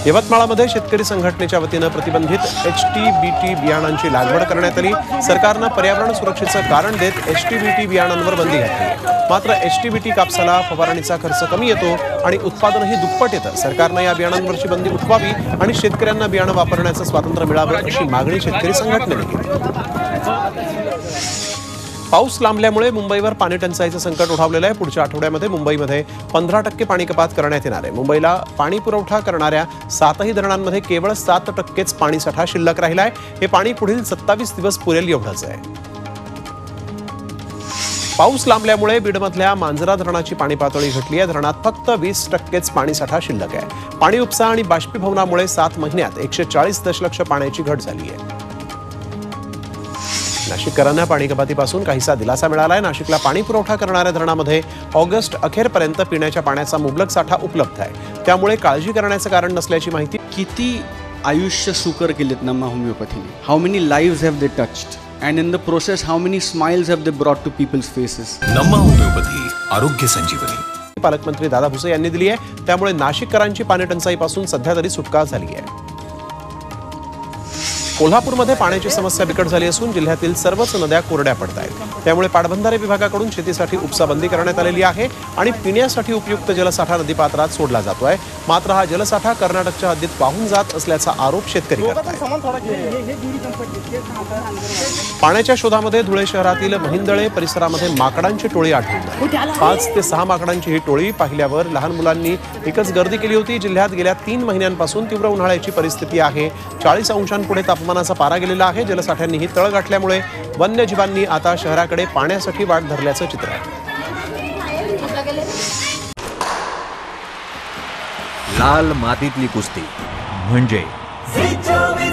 यवतमाळमध्ये शेतकरी संघटनेच्या वतीनं प्रतिबंधित HTBT बियाणांची लागवड करण्यात आली। सरकारनं पर्यावरण सुरक्षेचं कारण देत HTBT बियाणांवर बंदी घातली। मात्र HTBT कापसाला फवारणीचा खर्च कमी येतो आणि उत्पादनही दुप्पट येतं। सरकारनं या बियाणांवरची बंदी उठवावी आणि शेतकऱ्यांना बियाणं वापरण्याचं स्वातंत्र्य मिळावं अशी मागणी शेतकरी संघटनेने केली। पाऊस लांबल्यामुळे मुंबईवर पाणी टंचाईचं संकट ओढावलेलं आहे। पुढच्या आठवड्यामध्ये मुंबईमध्ये 15% पाणी कपात करण्यात येणार आहे। मुंबईला पाणी पुरवठा करणाऱ्या 7ही धरणांमध्ये केवळ 7%च पाणीसाठा शिल्लक राहिला आहे। हे पाणी पुढील 27 दिवस पुरेल एवढंच आहे। पाऊस लांबल्यामुळे बीडमधल्या मांजरा धरणाची पाणी पातळी घटली आहे। धरणात फक्त 20%च पाणीसाठा शिल्लक आहे। पाणी उपसा आणि बाष्पीभवनामुळे 7 महिन्यात 140 दशलक्ष पाण्याची घट झाली आहे। नाशिककरांना पाणी कपातीपासून काहीसा दिलासा मिळाला आहे। नाशिकला पाणी पुरवठा करणाऱ्या धरणामध्ये ऑगस्ट अखेरपर्यंत पिण्याच्या पाण्याचा मुबलक साठा उपलब्ध आहे। त्यामुळे काळजी करण्याचं कारण नसल्याची माहिती। किती आयुष्य सुकर केलेत नमा होमिओपॅथीने। How many lives have they touched and in the process how many smiles have they brought to peoples faces. नमा होमिओपॅथी आरोग्य संजीवनी पालकमंत्री दादा भुसे यांनी दिली आहे। त्यामुळे नाशिककरांची पाणी टंचाईपासून सध्या तरी सुटका झाली आहे। कोल्हापूरमध्ये पाण्याची समस्या बिकट झाली असून जिल्ह्यातील सर्वच नद्या कोरड्या पडत आहेत। त्यामुळे पाटबंधारे विभागाकडून शेतीसाठी उपसा बंदी करण्यात आलेली आहे आणि पिण्यासाठी उपयुक्त जलसाठा नदीपात्रात सोडला जातोय। मात्र हा जलसाठा कर्नाटकच्या हद्दीत वाहून जात असल्याचा आरोप शेतकरी करतात। पाण्याच्या शोधामध्ये धुळे शहरातील महिंदळे परिसरामध्ये माकडांची टोळी आढळली आहे। 5 ते 6 माकडांची ही टोळी पाहिल्यावर लहान मुलांनी एकच गर्दी केली होती। जिल्ह्यात गेल्या 3 महिन्यांपासून तीव्र उन्हाळ्याची परिस्थिती आहे। 40 अंशांपुढे तापमानाचा पारा गेलेला आहे। जलसाठ्यांनीही तळ गाठल्यामुळे वन्यजीवांनी आता शहराकडे पाण्यासाठी वाट धरल्याचं चित्र आहे। लाल मातीतली कुस्ती म्हणजे